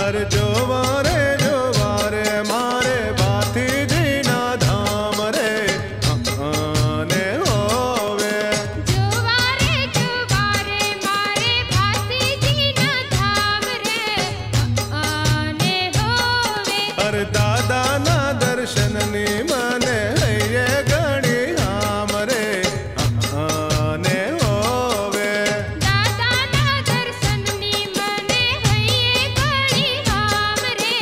अरे जोवारे जोवारे मारे भातीजी ना धाम रे आने होवे। जोवारे जोवारे मारे भातीजी ना धाम रे आने होवे। अरे दादा ना दर्शन नी मने ये घड़ी हाम रे आने होवे। दादा ना दर्शन नी मने है ये घड़ी हाम रे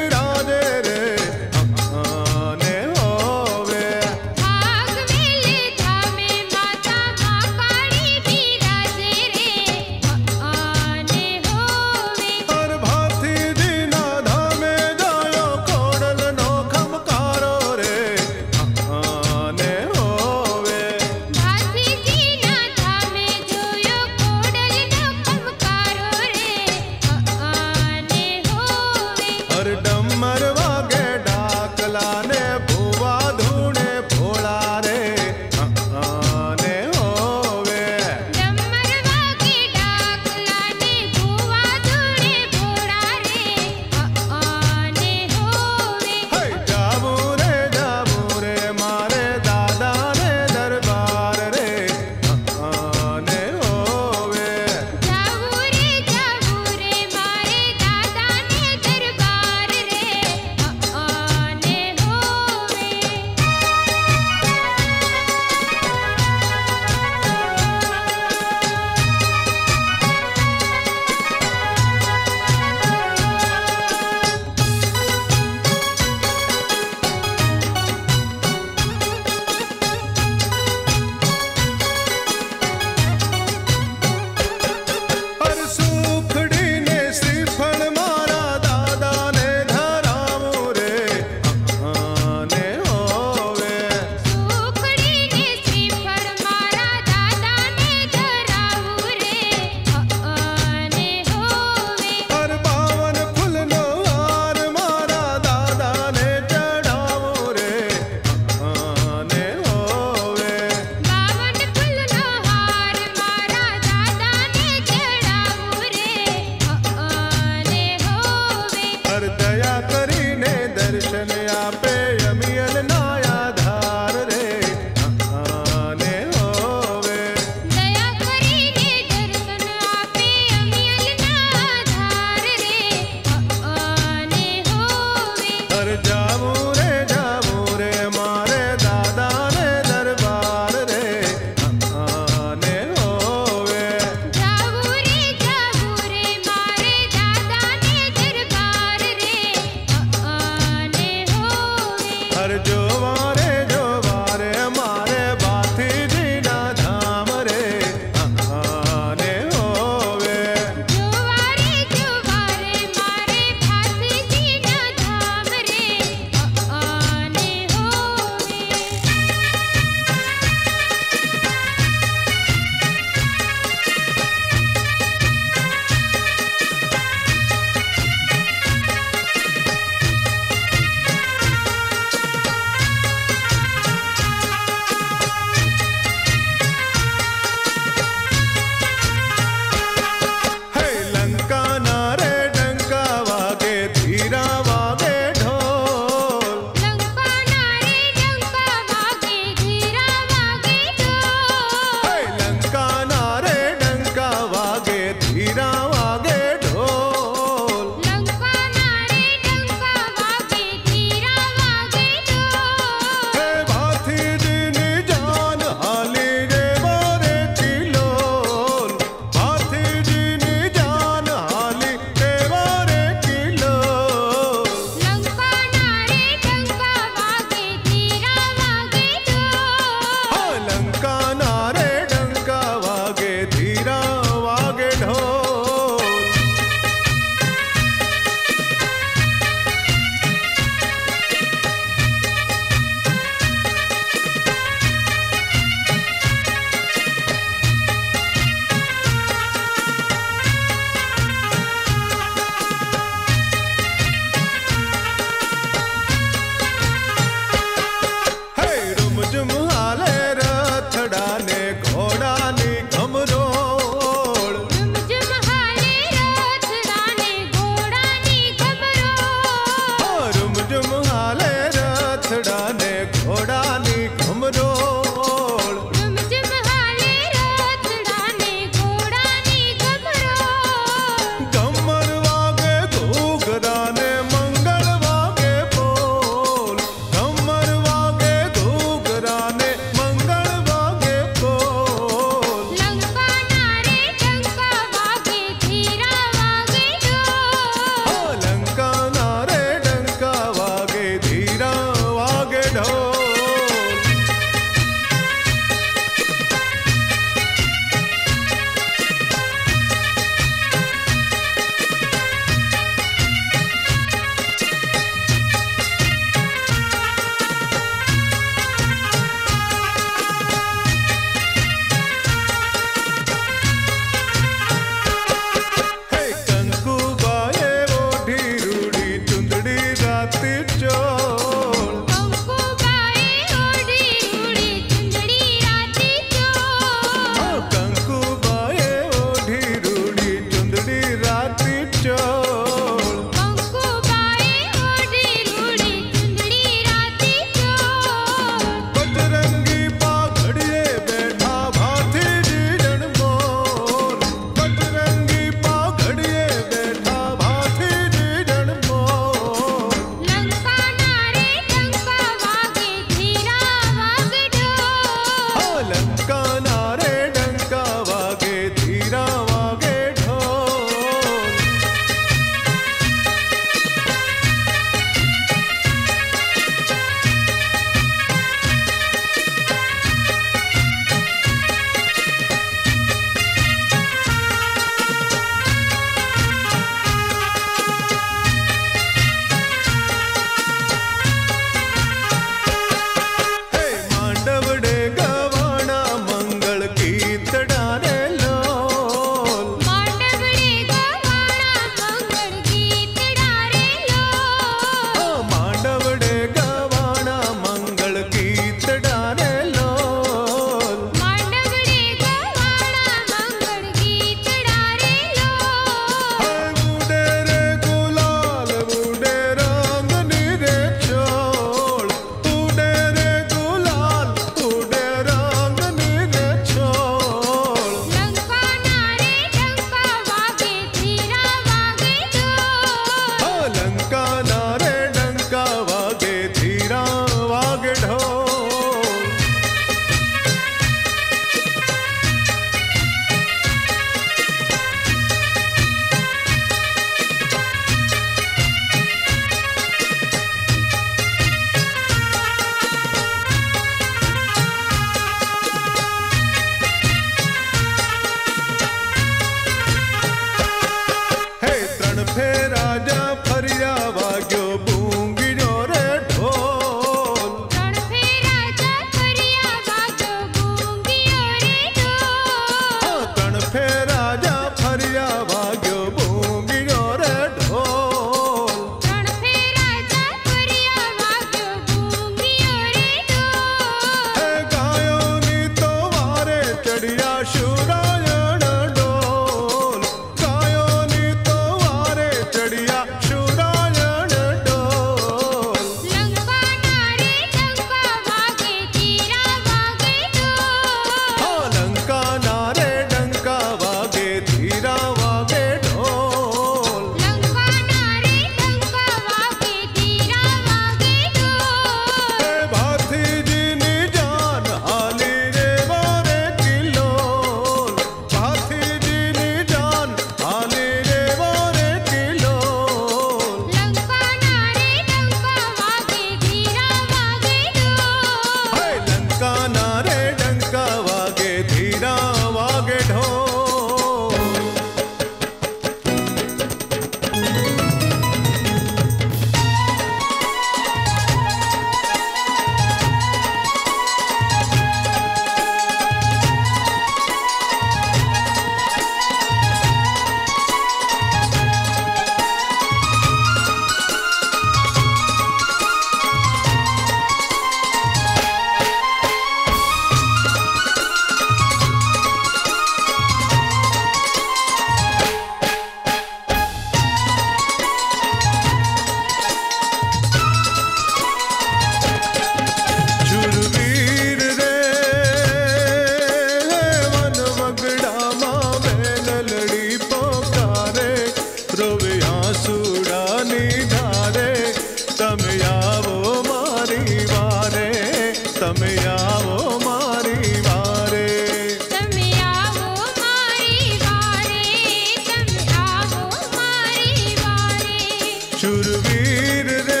रोवे आंसुડાની ધારે તમે આવો મારી વારે તમે આવો મારી વારે તમે આવો મારી વારે તમે આવો મારી વારે શુરવીર રે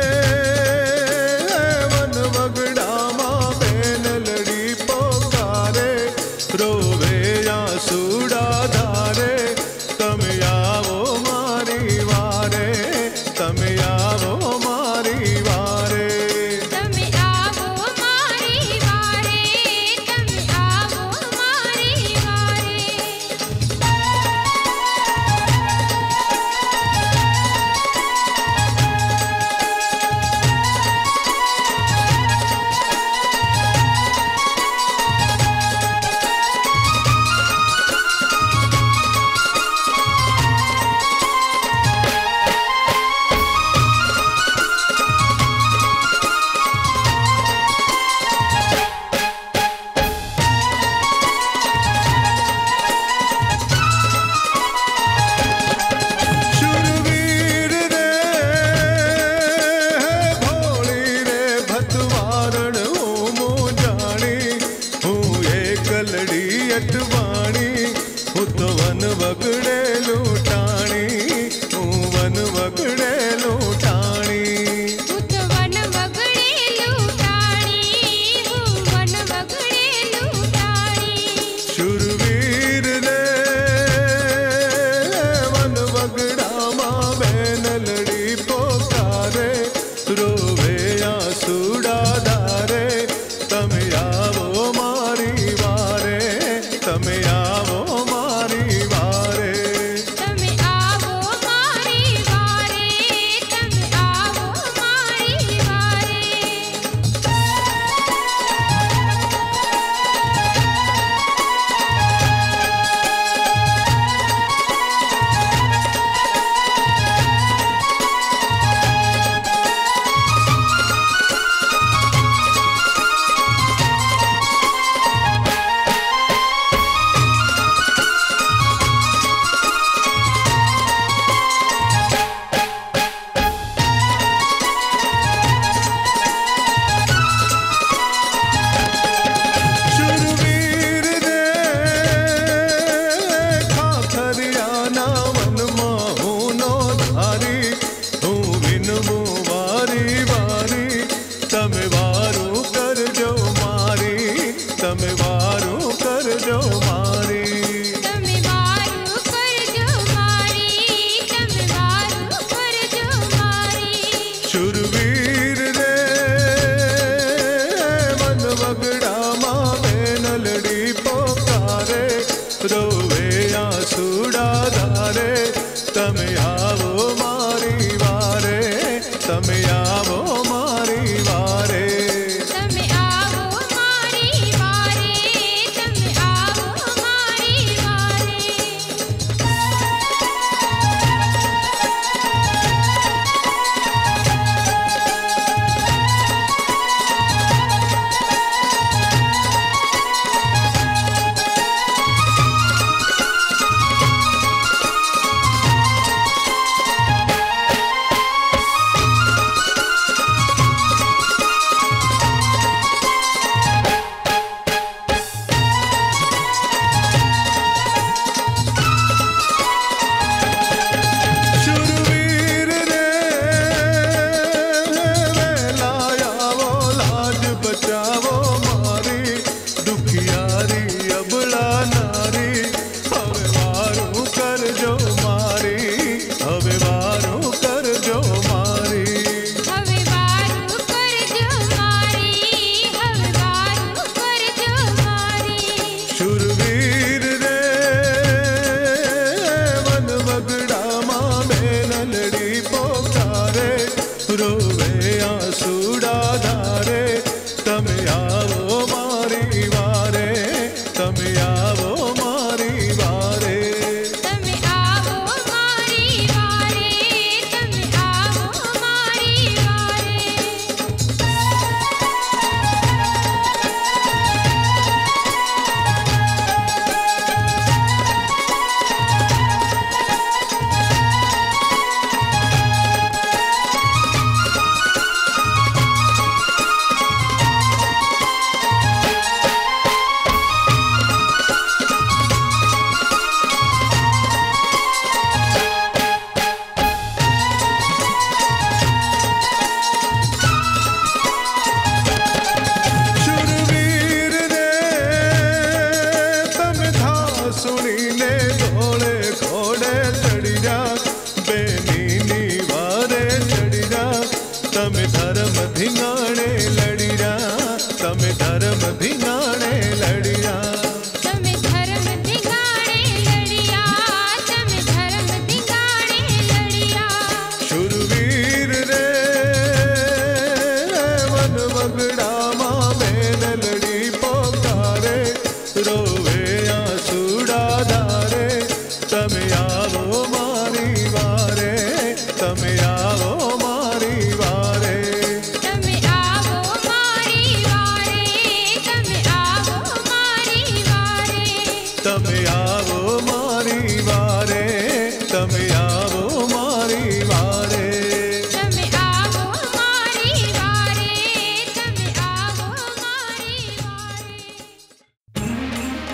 વન વગડામાં બેનલડી પોકારે રોવે આંસુડા ધારે તમે આવો મારી વારે તમે આવો મારી વારે તમે આવો મારી વારે તમે આવો મારી વારે શુરવીર રે ભોળી રે ભતવારણ હું જાણી હું એકલડી અટવાણી હું તો વન વગડે લૂંટાણી હું વન વગડે લૂંટાણી હું તો વન વગડે લૂંટાણી હું વન વગડે લૂંટાણી શુરવીર રે વન વગડામાં બેનલડી પોકારે રોવે આંસુડા ધારે તમે આવો મારી વારે તમે આવો મારી વારે તમે આવો મારી વારે તમે આવો મારી વારે તમે આવો મારી વારે તમે આવો મારી વારે તમે આવો મારી વારે તમે આવો મારી વારે તમે આવો મારી વારે તમે આવો મારી વારે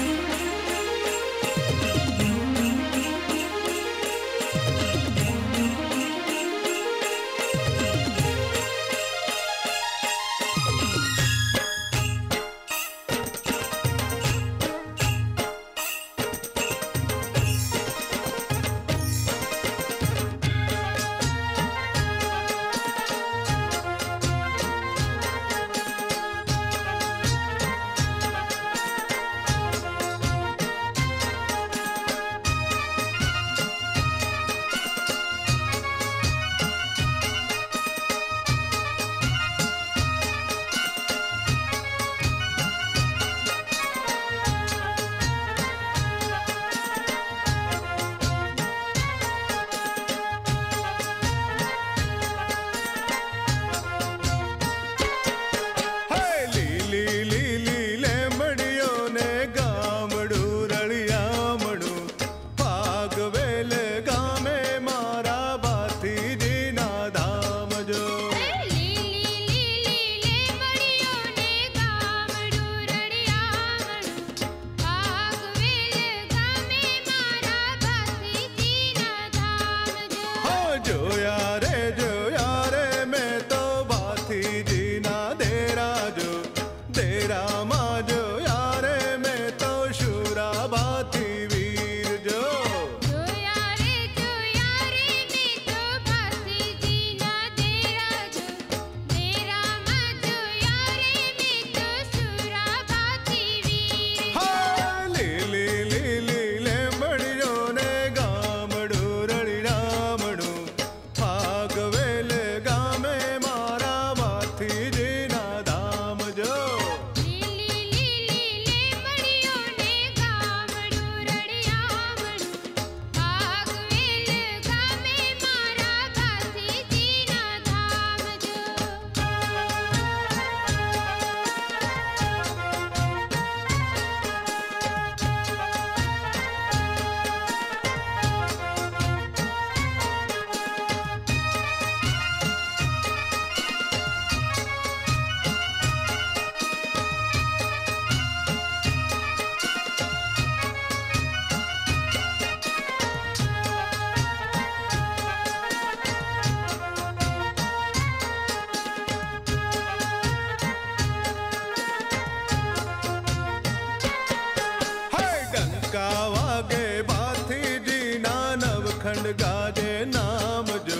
ખંડ ગાજે નામ જો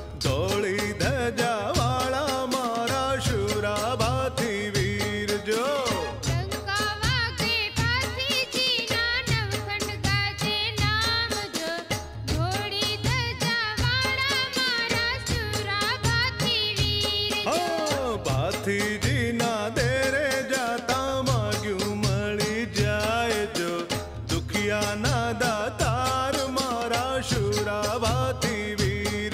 ધોળી ધજા વાળા મારા શુરાબાથી વીર જો ડંકા વાગે પાથીજીના નવખંડ ગાજે નામ જો ઘોડી ધજા વાળા મારા શુરાબાથી વીર જો ભાથીજીના દેરે જાતા માગ્યું મળી જાય જો દુખિયાના દાતાર મારા શુરાબાથી વીર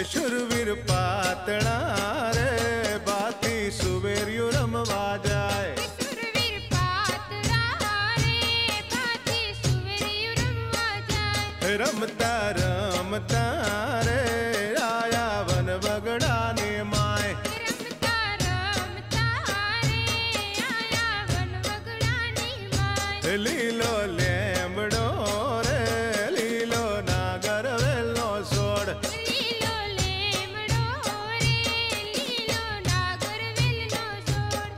કે શુરવીર પાતળા રે બાથી સુવેર્યું રમવા જાય. શુરવીર પાતળા રે બાથી સુવેર્યું રમવા જાય. રમતા રમતા રે આયા વન બગડાની માય. રમતા રમતા રે આયા વન વગડાની માય. લીલો લેમડો રે લીલો નાગર વેલો સોડ. લીલો લેમડો રે લીલો નાગર વેલનો છોડ.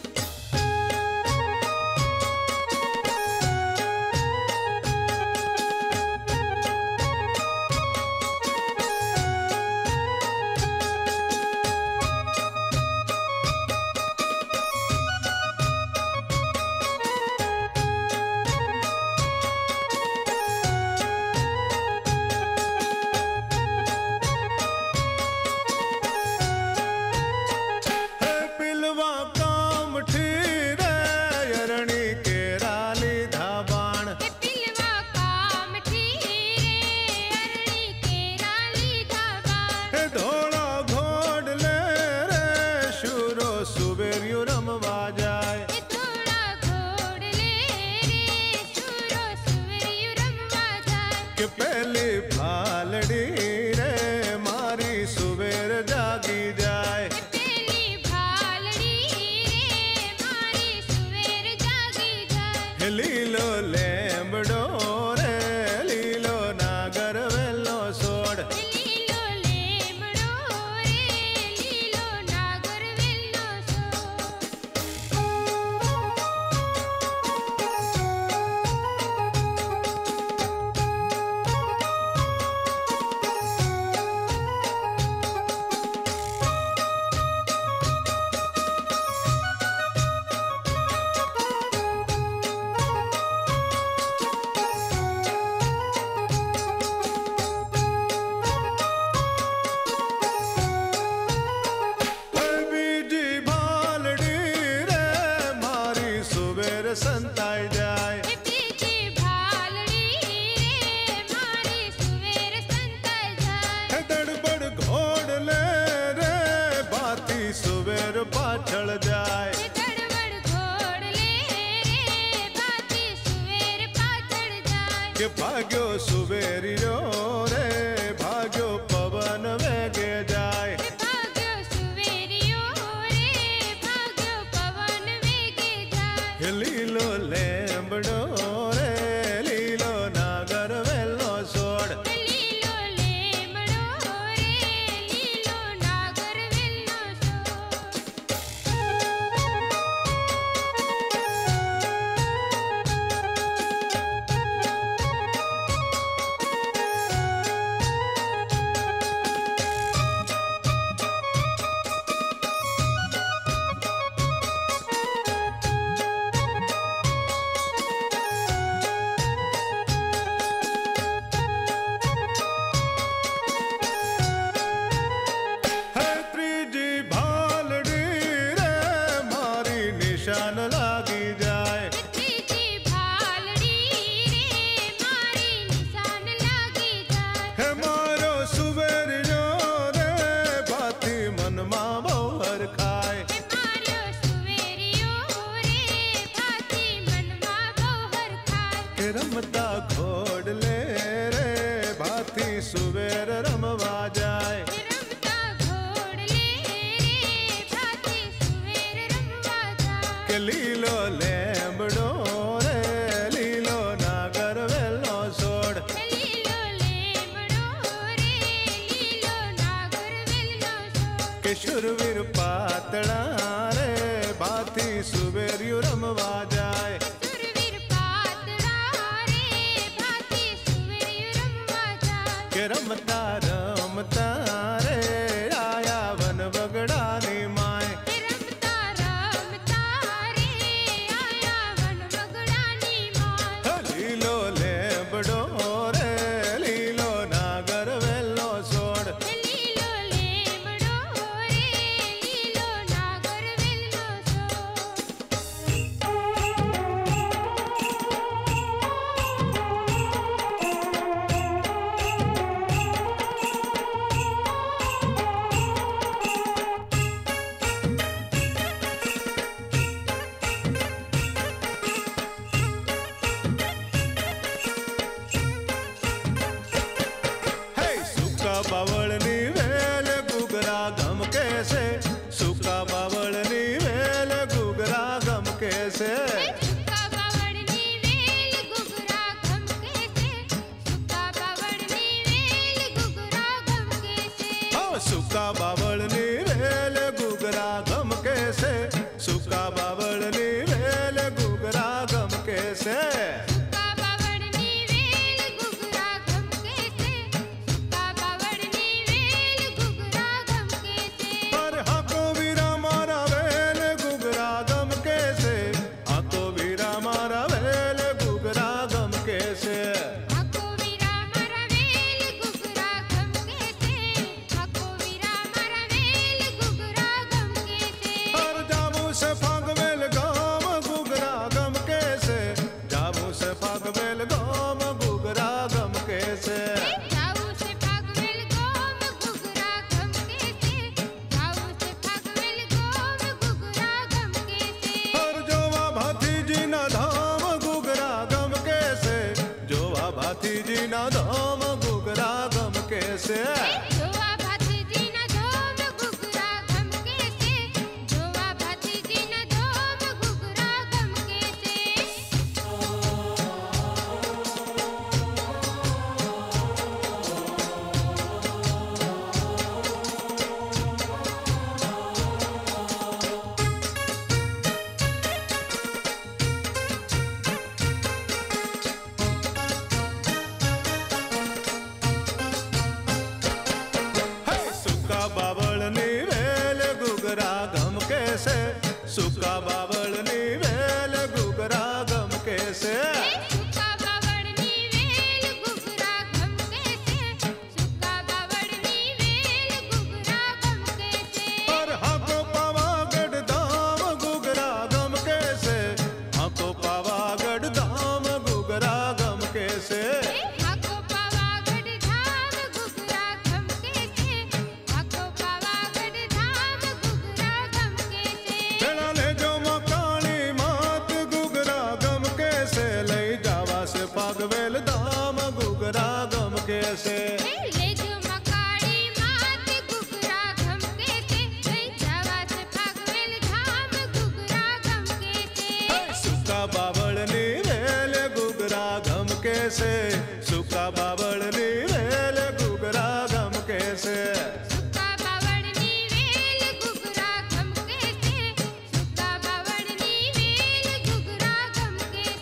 પિલવા કામઠી રે અરણી કેરા લીધા બાણ. એ પિલવા કામઠી રે અરણી કેરા લીધા બાણ. ધોળા ઘોડલે રે શુરો સુવેર્યું રમવા જાય. એ થોડા ઘોડલે રે શુરો સુવેર્યું રમવા જાય. કે પેલી ફાલડી રે મારી સુવેર જાગી જાય. એ પેલી ભાલડી રે મારી સુવેર જાગી જાય. લીલો લેમડો રે લીલો નાગર વેલો સોડ. લીલો લેમડો રે લીલો નાગર વેલનો છોડ. બીજી ભાલડી રે મારી સુવેર સંતાઈ જાય. એ બીજી ભાલડી રે મારી સુવેર સંતાઈ જાય. દડબડ ઘોડલે રે બાથી સુવેર પાછળ જાય. એ દડવડ ઘોડલે રે બાથી સુવેર પાછળ જાય. કે ભાગ્યો સુવેરીયો રે ભાગ્યો પવન વેગે જાય. એ ભાગ્યો સુવેરિયો રે ભાગ્યો પવન વેગે જાય. લીલો લેમડો રે લીલો નાગર વેલો સોડ. લીલો લેમડો રે લીલો નાગર વેલનો છોડ. હે ત્રીજી ભાલડી રે મારી નિશાન લાગી જાય. ત્રીજી ભાલડી રે મારી નિશાન લાગી જાય. હે મારો સુવેરિયો રે ભાથી મનમાં બહુ હરખાય. એ માર્યો સુવેરિયો રે ભાથી મનમાં બહુ હરખાય. કે રમતા ઘોડલે રે ભાથી સુવેર રમવા જાય. એ રમતા ઘોડલે રે ભાથી સુવેર રમવા જાય. કે લીલો લેમડો રે લીલો નાગર વેલો સોડ. એ લીલો લેમડો રે લીલો નાગર વેલનો છોડ. કે શુરવીર પાતળા રે બાથી સુવેર્યું રમવા જાય. શુરવીર પાતળા રે ભાથી સુવેર્યું રમવા જાય. કે રમતા રમતા રે આયા વન બગડાની માય. એ રમતા રમતા રે આયા વન વગડાની માય. લીલો લેબડો રે લીલો નાગર વેલો સોડ. એ લીલો લેમડો રે લીલો નાગર વેલનો છોડ. बावळनी वेल गुगरा गम कैसे सूखा बावळनी वेल गुगरा गम कैसे सूखा बावड़नी वेल गुगरा गम कैसे सूखा बावड़नी वेल गुगरा गम कैसे सूखा बावळनी वेल गुगरा गम कैसे सूखा बावळनी वेल गुगरा गम कैसे सूखा बावड़नी वेल गुगरा गम कैसे सूखा बावड़नी वेल गुगरा गम कैसे पर हाको वीरा मारा वेल गुगरा गम कैसे हाको वीरा मारा वेल गुगरा गम कैसे हाको वीरा मारा वेल गुगरा गम कैसे हाको वीरा मारा वेल गुगरा गम कैसे और जाबू से फागवेल गाम गुगरा गम कैसे जाबू से फागवेल गाम गुगरा गम कैसे जाऊ से फागवेल गोम गुगरा गम कैसे जाऊ से फागवेल गोम गुगरा गम कैसे और जोवा भाती जी ना धाम गुगरा गम कैसे जोवा भाती जी ना धाम गुगरा गम कैसे जोवा भाती जी न धोम गुगरा गम कैसे जोवा भाती जी न धोम गुगरा गम कैसे हे सुका बावळनी वेल गुगरा गम कैसे सुका बावळनी वेल गुगरा गम कैसे सूखा बावड़नी वेल गुगरा गम कैसे सूखा बावड़नी वेल गुगरा गम कैसे और हाको पावागढ़ धाम गुगरा गम कैसे हाको पावागढ़ धाम गुगरा गम कैसे हाको पावागढ़ धाम गुगरा गम कैसे हाको पावागढ़ धाम गुगरा गम कैसे भेड़ा ले जो मकानी मात गुगरा गम कैसे ले जावा से पागवेल धाम गुगरा गम कैसे ले जो मकाड़ी मात गुगरा गम कैसे ले जावा से फागवेल धाम गुगरा गम कैसे सुका बावळनी वेल गुगरा गम कैसे सुका बावळनी वेल गुगरा गम कैसे सूखा बावड़नी वेल गुगरा गम कैसे सूखा बावड़नी वेल गुगरा गम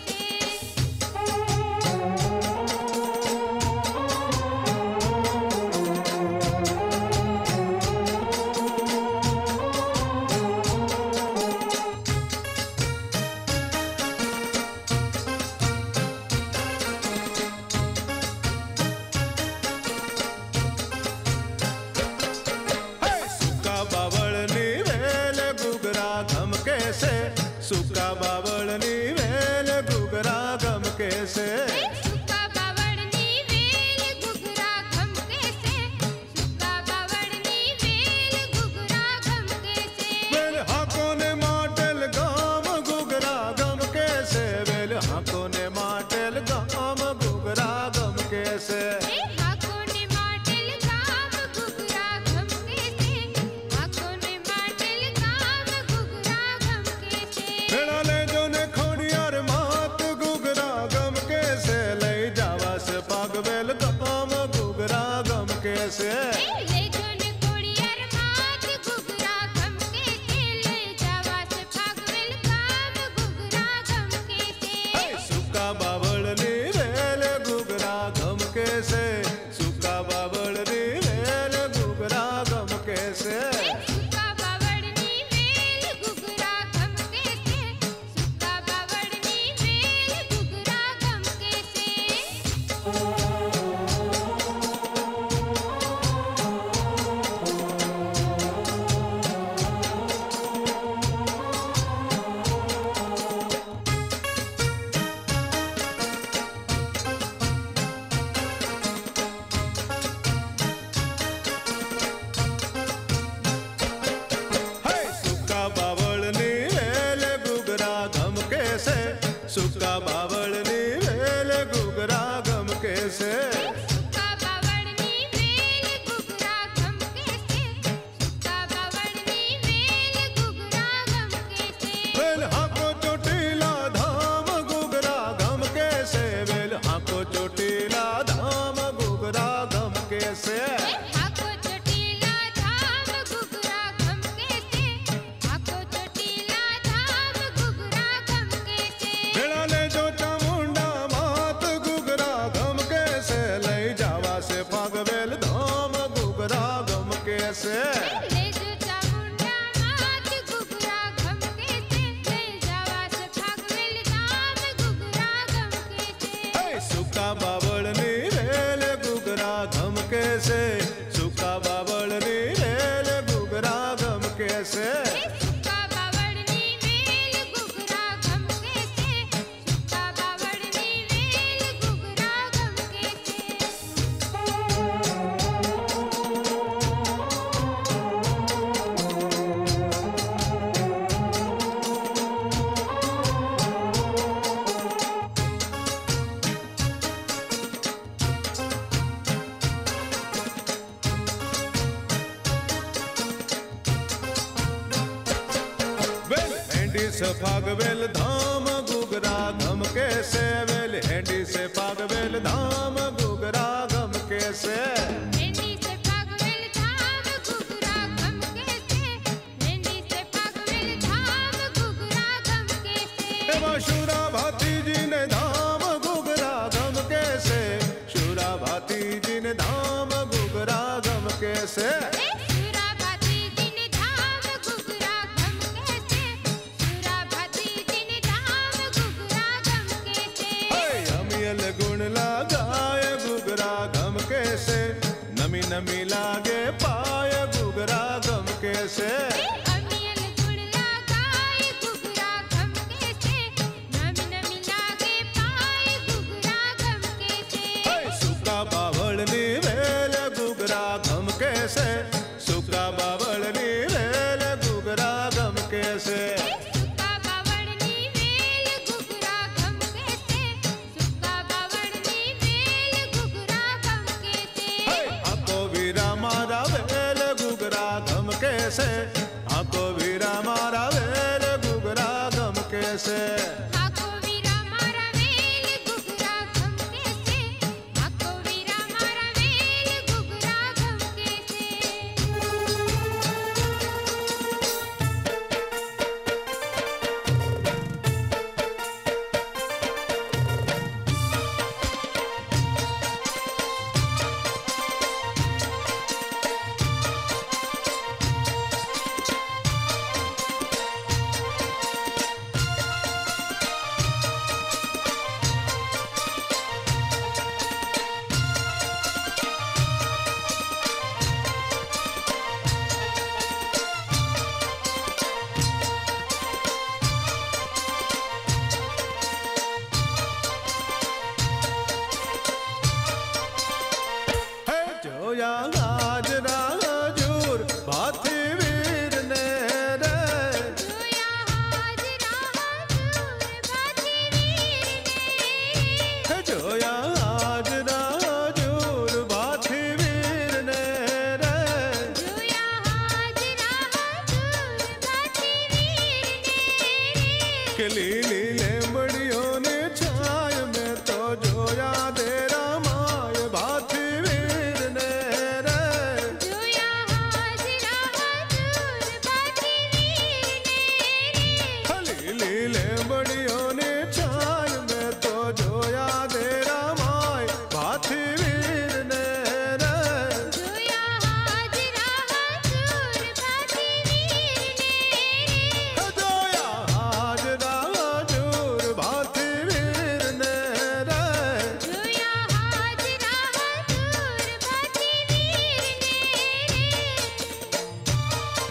हे सुका बावळनी वेल गुगरा गम कैसे सुका बावळनी वेल गुगरा गम कैसे सूखा बावड़नी वेल गुगरा गम कैसे सूखा बावड़नी वेल गुगरा गम कैसे वेल हाको ने माटेल गाम गुगरा गम कैसे वेल हाको ने माटेल गाम गुगरा गम कैसे हाको ने माटेल गाम गुगरा गम कैसे हाको ने माटेल गाम गुगरा गम कैसे भेड़ा ले जो ने खोड़ियार मात गुगरा गम कैसे ले जावा से पागवेल गाम गुगरा गम कैसे ले जो ने कोड़ियार मात गुगरा गम कैसे ले जावा से फागवेल गाम गुगरा गम कैसे सुका बावळनी वेल गुगरा गम कैसे सुका बावळनी वेल गुगरा गम कैसे सूखा बावड़नी वेल गुगरा गम कैसे सूखा बावड़नी वेल गुगरा गम कैसे सुका बावळनी वेल गुगरा गम कैसे सूखा बावड़नी वेल से फागवेल धाम गुगरा गम के से वेल हेंडी से फागवेल धाम गुगरा गम के से हेंडी से फागवेल धाम गुगरा गम के से हेंडी से फागवेल धाम गुगरा गम के से शूरा भाती जी ने धाम गुगरा गम के से शूरा भाती जी ने धाम गुगरा गम के से सुराभाती दिन धाम गुगरा गम के से सुराभाती दिन धाम गुगरा गम के से अमियल गुण लगाए गुगरा गम के से नमी नमी लागे पाए गुगरा गम के से अमियल गुण लगाए गुगरा गम के से नमी नमी लागे पाए गुगरा गम के से सुका बावल नी वेल गुगरा गम के से सुका बावल नी वेल गुगरा गम के से सुका बावड़नी वेल गुगरा गम के से सुका बावड़नी वेल गुगरा गम के से आको वीरा मारा वेल गुगरा गम के से आको वीरा मारा वेल गुगरा गम के से आको वीरा मारा वेल गुगरा गम के से आको वीरा मारा वेल गुगरा गम के से जोया आज राजूर भाती वीर ने रे जोया हाजरा हजूर भाती वीर ने जोया आज राजूर भाती वीर ने रे जोया हाजरा हजूर भाती वीर ने किली लीले बड़ियों ने छाय में तो जोया तेरा माय भाती वीर ने रे जोया हाजरा हजूर भाती वीर ने हली लीले बड़ियों ने छाय में तो जोया तेरा माय भाती वीर ने रे जोया हाजरा हजूर भाती वीर ने जोया आज राजूर भाती वीर ने रे जोया हाजरा हजूर भाती वीर ने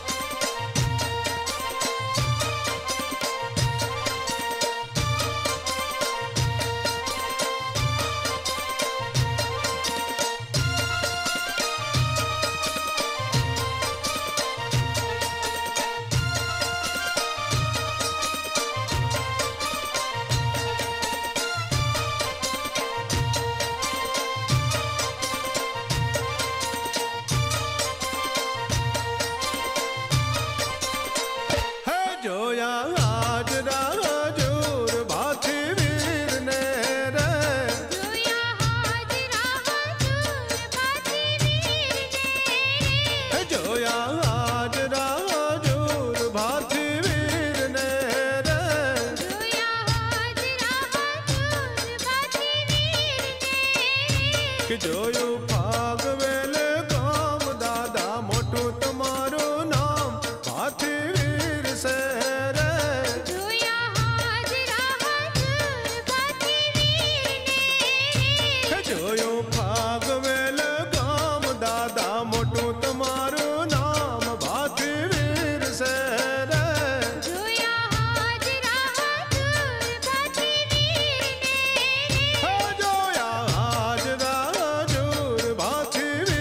है जोया आज राजूर भाती वीर ने रे जोया हाजरा हजूर भाती वीर ने है जोया आज राजूर भाती वीर ने रे जोया हाजरा हजूर भाती वीर ने कि जोयो फागवेल गाम दादा मोटू तुम्हारो नाम भाती वीर से रे जोया हाजरा हजूर भाती वीर ने जोयो फागवेल गाम दादा मोटू तुम्हारो नाम भाती वीर से रे जोया हाजरा हजूर भाती वीर ने जोया आज राजूर भाती वीर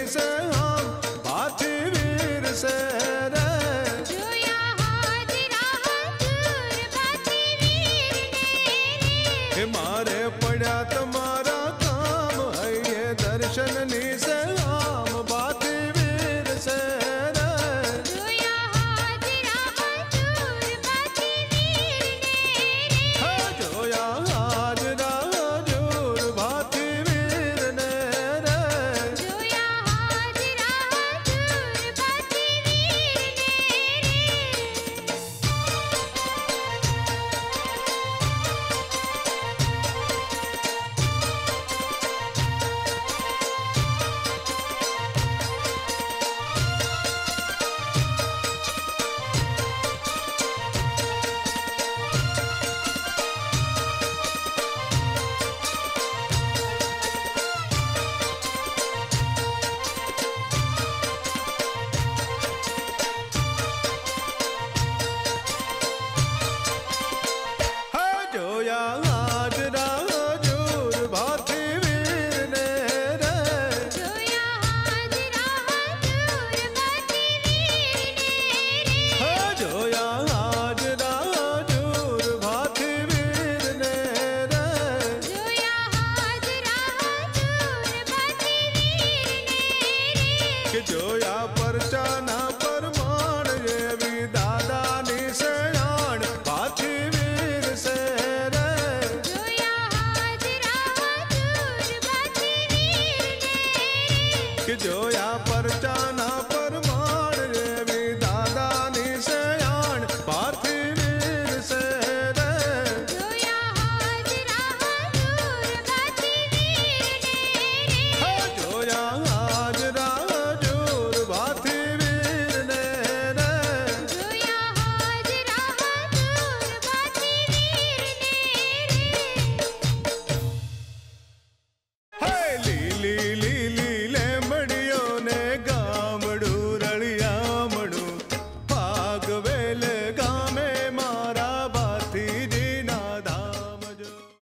से हम भाती वीर से रे। जोया हाजरा हजूर भाती वीर ने रे। मारे पड़ा तुम्हारा काम है ये दर्शन नी से हम भाती वीर से रे। जोया हाजरा हजूर भाती वीर ने रे। जोया हाजरा हजूर भाती वीर ने रे। जोया हाजरा हजूर भाती वीर ने रे। जोया हाजरा हजूर भाती वीर ने रे। जोया हाजरा हजूर भाती वीर ने रे। जोया हाजरा हजूर भाती वीर ने रे। जोया हाजरा हजूर भाती वीर ने कि रे। जोया परचा ना परमाण ये भी दादा नी सयाण भाती वीर से रे। जोया हाजरा हजूर भाती वीर ने रे। कि जोया परचा